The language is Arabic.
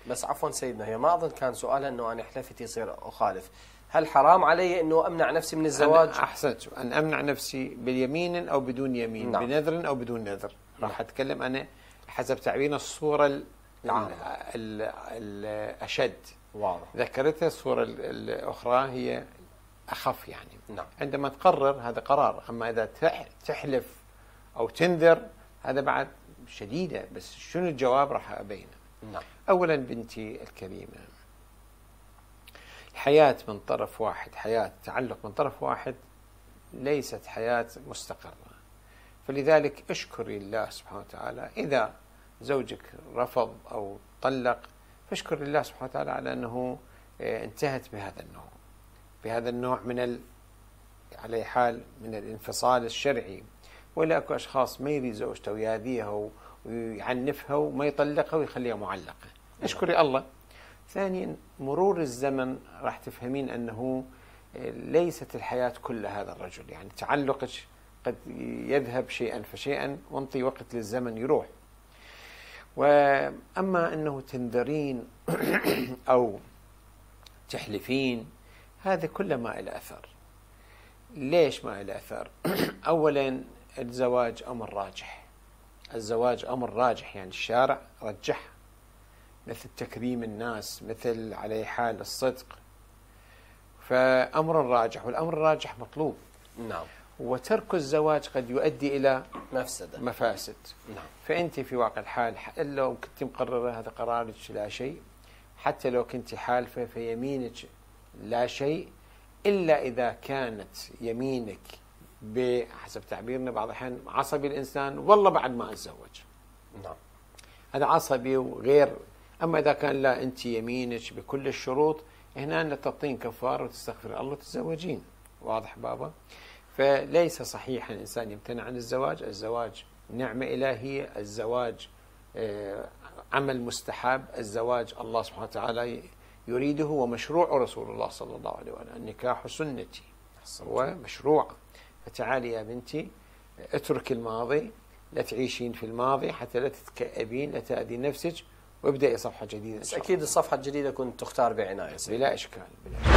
بس عفوا سيدنا، هي ما أظن كان سؤالها أنه أنا حلفت يصير أخالف. هل حرام علي أنه أمنع نفسي من الزواج؟ أحسنت، أن أمنع نفسي باليمين أو بدون يمين، نعم. بنذر أو بدون نذر. راح أتكلم أنا حسب تعبيرنا الصورة الأشد، واضح. ذكرتها الصورة الأخرى هي أخف يعني. نعم. عندما تقرر هذا قرار، أما إذا تحلف أو تنذر هذا بعد شديدة، بس شنو الجواب راح أبينه. نعم. أولا بنتي الكريمة، الحياة من طرف واحد، حياة تعلق من طرف واحد ليست حياة مستقرة، فلذلك اشكري الله سبحانه وتعالى. إذا زوجك رفض أو طلق فاشكر الله سبحانه وتعالى على أنه انتهت بهذا النوع من على حال من الانفصال الشرعي. ولا أكو أشخاص ما يريد زوجته ويأذيها ويعنفها وما يطلقها ويخليها معلقة. اشكري الله. ثانيا مرور الزمن راح تفهمين أنه ليست الحياة كل هذا الرجل، يعني تعلقك قد يذهب شيئا فشيئا وانطي وقت للزمن يروح. وأما أنه تنذرين أو تحلفين هذا كله ما له أثر. ليش ما له أثر؟ أولا الزواج أمر راجح، الزواج أمر راجح، يعني الشارع رجح، مثل تكريم الناس، مثل على حال الصدق، فأمر راجح، والأمر الراجح مطلوب. نعم. وترك الزواج قد يؤدي إلى مفاسد. نعم. فأنت في واقع الحال لو كنت مقررة هذا قرارك لا شيء، حتى لو كنت حالفة فيمينك لا شيء، إلا إذا كانت يمينك بحسب تعبيرنا بعض الأحيان عصبي الإنسان، والله بعد ما أتزوج. نعم. هذا عصبي وغير. أما إذا كان لا، أنت يمينك بكل الشروط، هنا تعطين كفارة وتستغفر الله وتتزوجين. واضح بابا؟ فليس صحيح الإنسان يمتنع عن الزواج. الزواج نعمة إلهية، الزواج عمل مستحب، الزواج الله سبحانه وتعالى يريده ومشروع رسول الله صلى الله عليه وسلم. النكاح سنتي هو مشروع. فتعالي يا بنتي اترك الماضي، لا تعيشين في الماضي حتى لا تتكئبين، لا تأذي نفسك، وابدأي صفحة جديدة. بس أكيد الصفحة الجديدة كنت تختار بعناية. بلا إشكال.